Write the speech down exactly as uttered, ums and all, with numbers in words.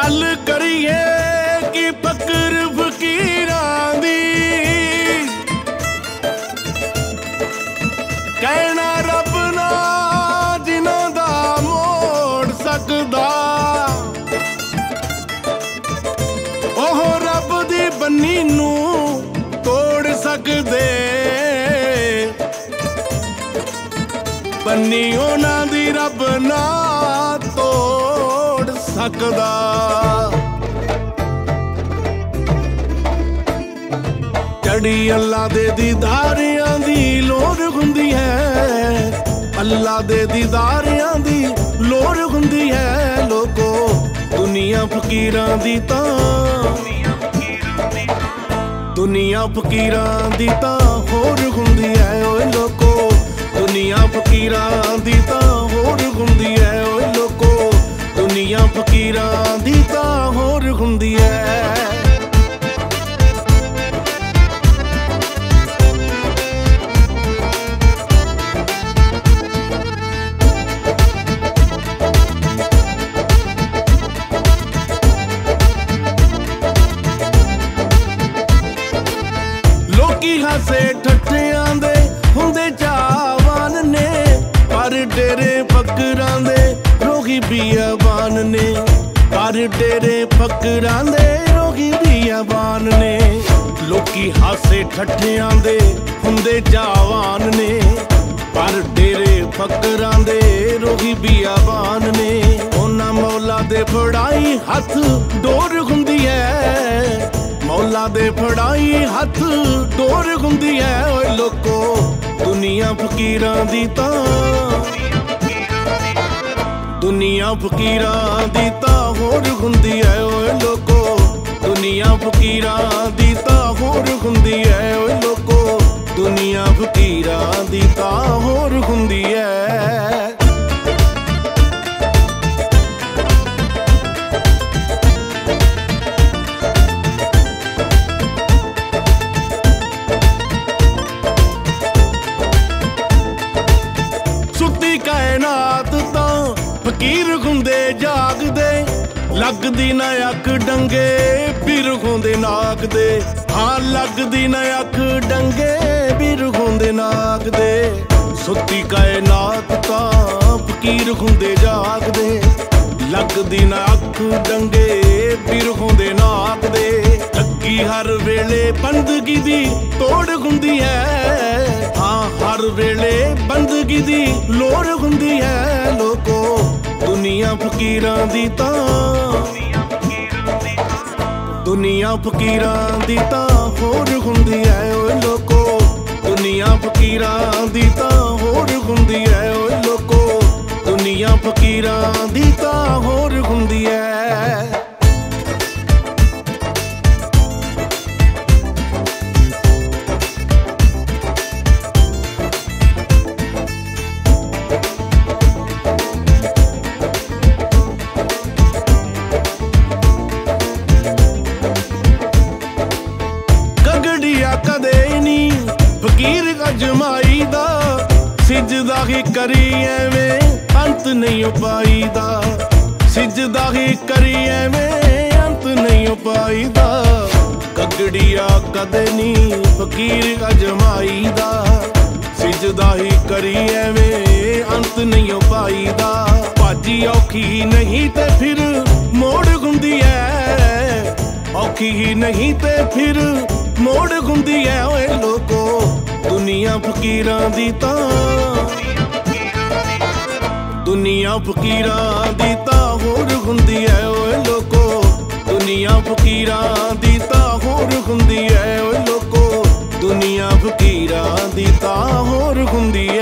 गल करिए कि फकर फकीरां दी, कहना रब ना जिन्हां दा मोड़ सकदा। ओह रब दी बन्नी नू तोड़ सकदे, बन्नी उन्हां दी रब ना तोड़ सकदा। चढ़ी अल्लाह दे दीदारियां दी लोड़ हुंदी है, अल्लाह दे दीदारियां दी लोड़ हुंदी है। लोको दुनिया फकीरां दी तां, दुनिया फकीरां दी तां होर हुंदी है। ओए लोको दुनिया फकीरां दी तां होर हुंदी है। ओए लोको दुनिया फकीरां दी तां होर हुंदी है। लोकी हासे ठट्ठियां दे हुंदे चावान ने, पर डेरे फकरां दे रोगी बियाबान ने, पर डेरे फकरां दे रोगी बियाबान ने। लोकी हासे ठट्ठियां दे हुंदे चावान ने, पर डेरे फकरां दे रोगी बियाबान ने। उन्हां मौला दे फड़ाई हथ डोर हुंदी है, मौला दे फड़ाई हथ डोर हुंदी है। ओए लोको दुनिया फकीरां दी तां, दुनिया फकीरां दी तां होर हुंदी है। ओए लोको दुनिया फकीरां दी तां होर हुंदी है। ओए लोको दुनिया फकीरां दी तां होर हुंदी है। कायनात तां फकीर हुंदे जागदे, लगदी ना अख डंगे पीर हुंदे नाग दे। हाँ लगदी ना अख डंगे पीर हुंदे नाग दे। सुत्ती कायनात तां फकीर हुंदे जागदे, लगदी ना अख डंगे पीर हुंदे नाग दे। लगी हर वेले बंदगी दी तोड़ हुंदी है, हाँ हर वेले बंदगी दी लोड़ हुंदी है। लोको दुनिया फकीरां दी तां, दुनिया फकीरां दी तां होर हुंदी है। ओए लोको दुनिया फकीरां दी तां होर हुंदी है। ओए लोको दुनिया फकीरां दी तां होर हुंदी है। कदे नी फकीर अजमाई दा, सिजदा ही करी एवें अंत नहीं पाई दा। सिजदा ही करी एवें अंत नहीं पाई दा। कगड़िया कदे नी फकीर अजमाई दा, सिजदा ही करी एवें अंत नहीं पाई दा। भाजी औखी नहीं ते फिर मोड़ हुंदी है, औखी ही नहीं ते फिर मोड़ हुंदी है। ओए लोको दुनिया फकीरां दी तां, दुनिया फकीरां दी तां होर हुंदी है। ओए लोको दुनिया फकीरां दी तां होर हुंदी है। ओए लोको दुनिया फकीरां दी तां होर हुंदी है।